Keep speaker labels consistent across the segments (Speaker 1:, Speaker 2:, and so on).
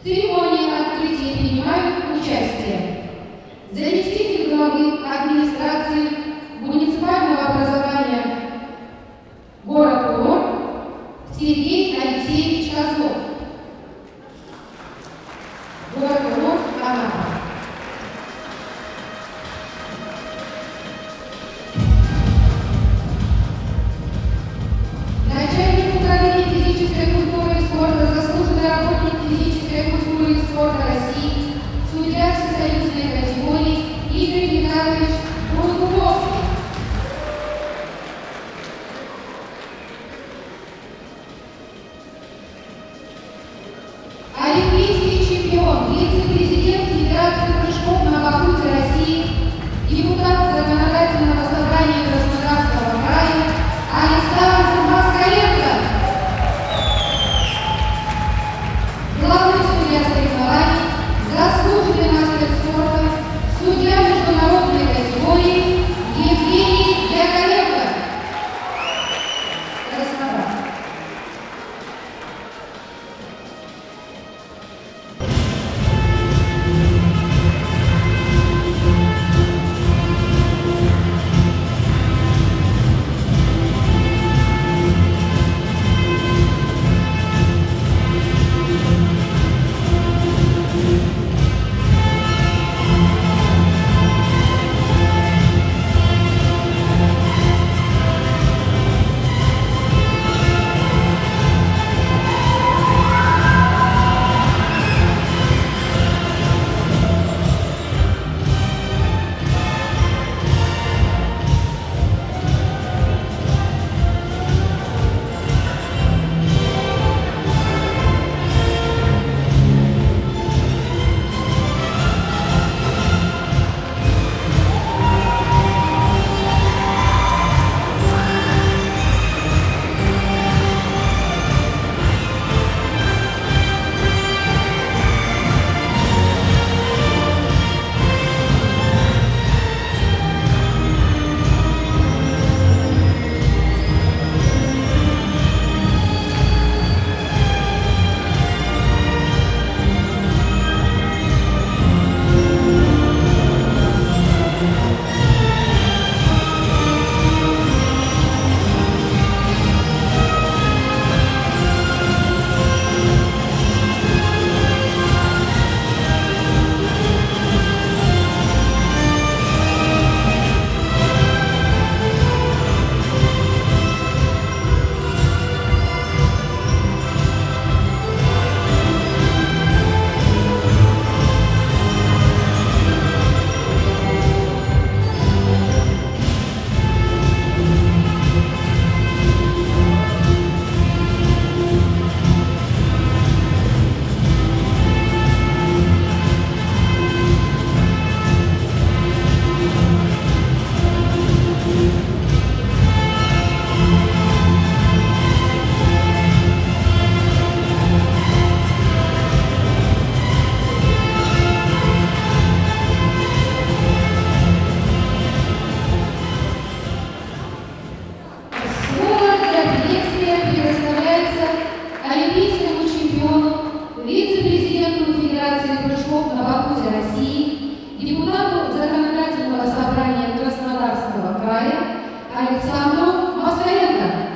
Speaker 1: церемонии открытия принимают участие заместитель главы администрации муниципального образования город Курорт Сергей Алексеевич Козлов. Город Курорт, Анапа. Начальник управления физической культуры и спорта, заслуженный работник физической культуры и спорта России, судья всесоюзной категории Игорь Михайлович Бургуновский. Олимпийский чемпион, вице-президент Федерации прыжков на батуте России, депутат Законодательного собрания Краснодарского края Александр Москаленко. Главный судья соревнований, заслуженный мастер спорта, судья международной категории Евгений Яковенко. Краснодар. Олимпийскому чемпиону, вице-президенту Федерации прыжков на батуте России, депутату Законодательного собрания Краснодарского края Александру Москаленко.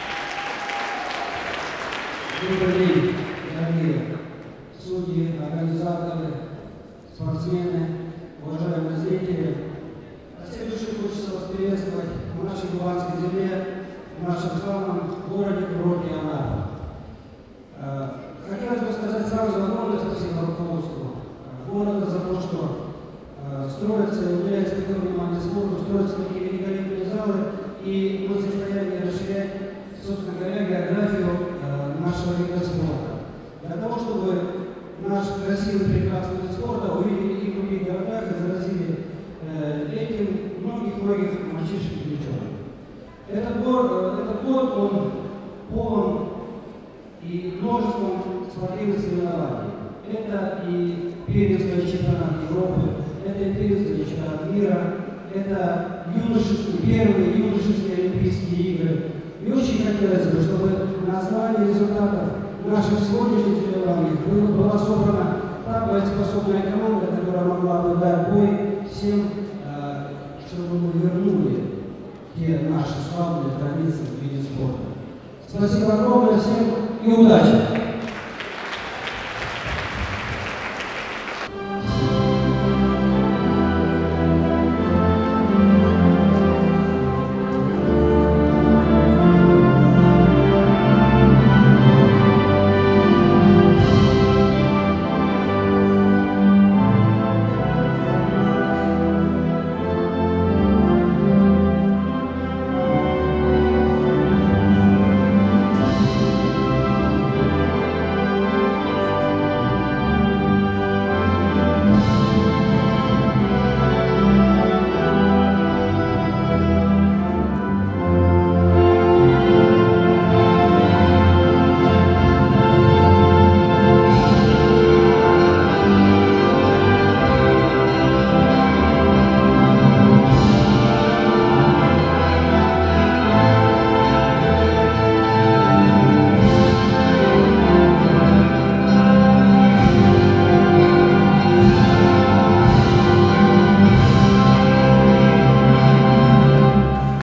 Speaker 2: Добрый день, дорогие судьи, организаторы, спортсмены, уважаемые зрители. Всех души хочется вас приветствовать в нашей Кубанской земле, в нашем славном городе курорте Анапа. Хотелось бы сказать сразу огромное спасибо руководству города за то, что строится и уделяется такое внимание спорту, строятся такие великолепные залы, и мы в состоянии расширять, собственно говоря, географию нашего вида спорта. Для того, чтобы наш красивый, прекрасный вид спорта увидели и в других городах и заразили этим многих мальчишек и девчонок. Этот год он полон и множеством спортивных соревнований. Это и первенство и чемпионат Европы, это и первенство и чемпионат мира, это первые юношеские Олимпийские игры. И очень хотелось бы, чтобы на основании результатов наших сегодняшних соревнований была собрана способная команда, которая могла бы дать бой всем, чтобы мы вернули те наши славные традиции в виде спорта. Спасибо огромное всем и удачи!